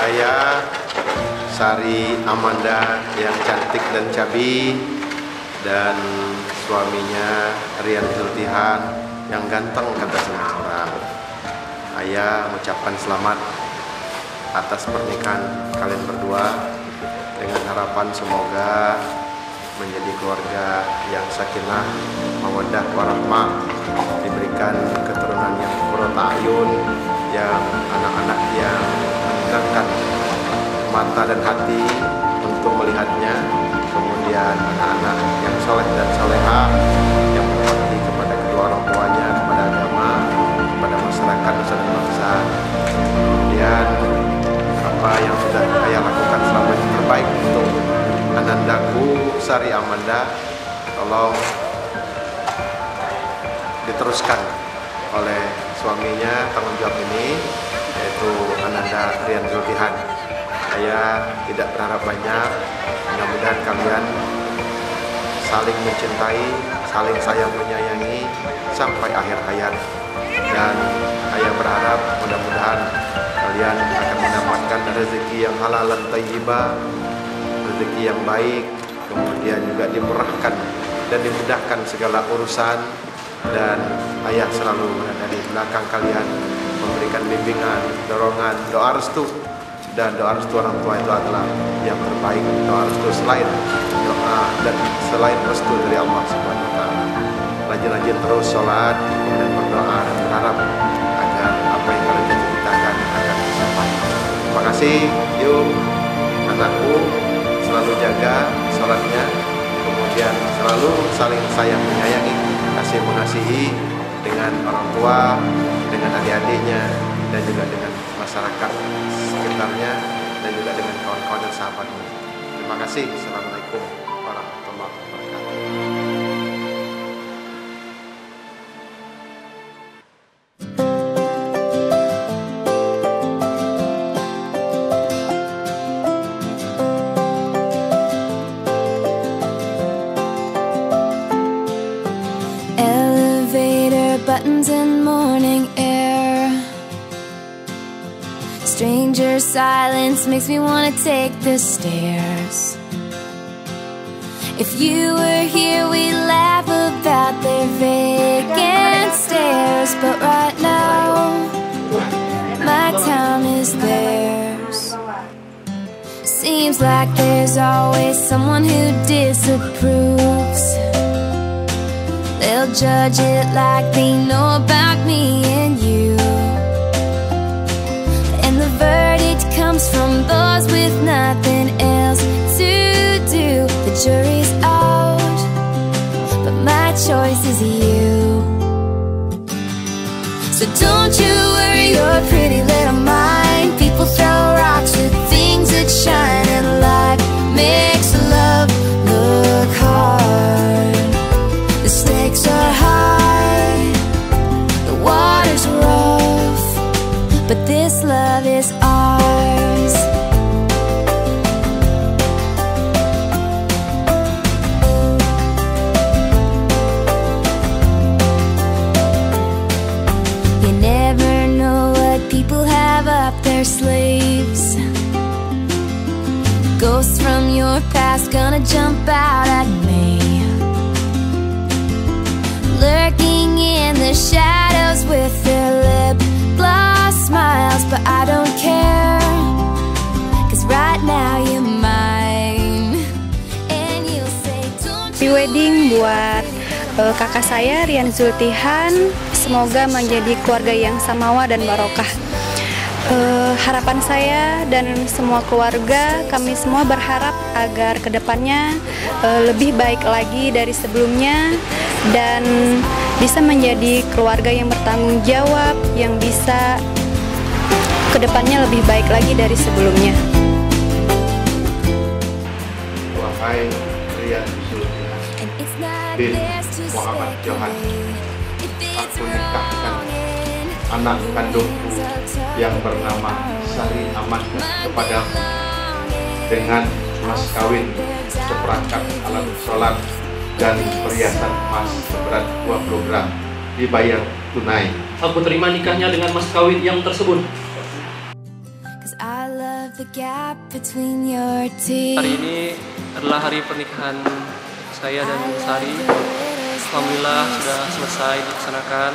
saya Sari Amanda yang cantik dan cabi, dan suaminya Rian Zultihan yang ganteng kata semua orang. Ayah mengucapkan selamat atas pernikahan kalian berdua, dengan harapan semoga menjadi keluarga yang sakinah, mawaddah warahmah, diberikan keturunan yang qurrata a'yun, yang anak-anak yang menyenangkan mata dan hati untuk melihatnya, kemudian anak-anak yang soleh dan soleha, yang berbakti kepada kedua orang tuanya, kepada agama, kepada masyarakat, nusa dan bangsa. Kemudian apa yang sudah ayah lakukan selama ini terbaik untuk anandaku Sari Amanda, tolong diteruskan oleh suaminya tanggung jawab ini, yaitu Ananda Rian Zultihan. Saya tidak berharap banyak, mudah-mudahan kalian saling mencintai, saling sayang menyayangi sampai akhir hayat. Dan saya berharap mudah-mudahan kalian akan mendapatkan rezeki yang halal dan thayyibah, rezeki yang baik, kemudian juga dimurahkan dan dimudahkan segala urusan, dan ayah selalu berada di belakang kalian memberikan bimbingan, dorongan, doa restu. Dan doa restu orang tua itu adalah yang terbaik. Doa restu selain doa dan selain restu dari Allah Subhanahu wa taala. Rajin-rajin terus sholat dan berdoa dan berharap agar apa yang kalian cita-citakan akan tercapai. Terima kasih. Yuk anakku, selalu jaga sholatnya, kemudian selalu saling sayang menyayangi, kasih mengasihi dengan orang tua, dengan adik-adiknya, dan juga dengan masyarakat sekitarnya, dan juga dengan kawan-kawan dan sahabatmu. Terima kasih. Assalamualaikum warahmatullahi wabarakatuh. Elevator buttons and morning air, stranger silence makes me wanna take the stairs. If you were here, we'd laugh about their vacant stares. But right now, my time is theirs. Seems like there's always someone who disapproves. They'll judge it like they know about me and you. And the verdict comes from those with nothing else to do. The jury's out, but my choice is you. So don't you worry your pretty little mind. People throw rocks with things that shine, and life makes love look hard. The stakes are high, the water's rough, but this love is ours. You never know what people have up their sleeves. Ghosts from your past gonna jump out at me, lurking in the shadows with their lip gloss smiles. But I don't care, 'cause right now you're mine. And you'll say don't you. Pre-wedding buat kakak saya Rian Zultihan, semoga menjadi keluarga yang samawa dan barokah. Harapan saya dan semua keluarga, kami semua berharap agar kedepannya lebih baik lagi dari sebelumnya, dan bisa menjadi keluarga yang bertanggung jawab, yang bisa kedepannya lebih baik lagi dari sebelumnya. Wahai Rian Zultihan bin Muhammad Johan, aku nikahkan anak kandungku yang bernama Sari Amanda kepadamu dengan mas kawin seperangkat alat sholat dan perhiasan emas seberat 20 gram dibayar tunai. Aku terima nikahnya dengan mas kawin yang tersebut. the gap between your teeth. Hari ini adalah hari pernikahan saya dan Sari. Alhamdulillah sudah selesai dilaksanakan.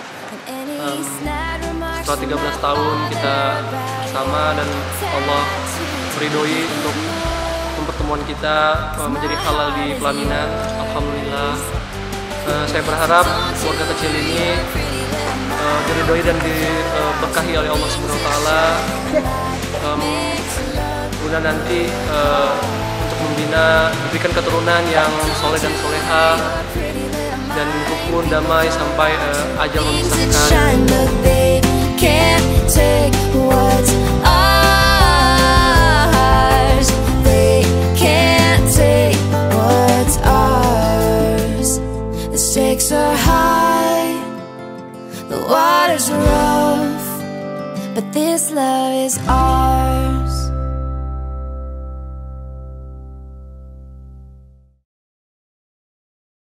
Setelah 13 tahun kita bersama dan Allah meridhoi untuk pertemuan kita menjadi halal di pelaminan. Alhamdulillah. Saya berharap keluarga kecil ini diridhoi dan diberkahi oleh Allah Subhanahu wa taala. Kemudian nanti untuk membina, diberikan keturunan yang soleh dan soleha dan rukun damai sampai ajal memisahkan. Stakes are high, the water's rough, but this love is ours.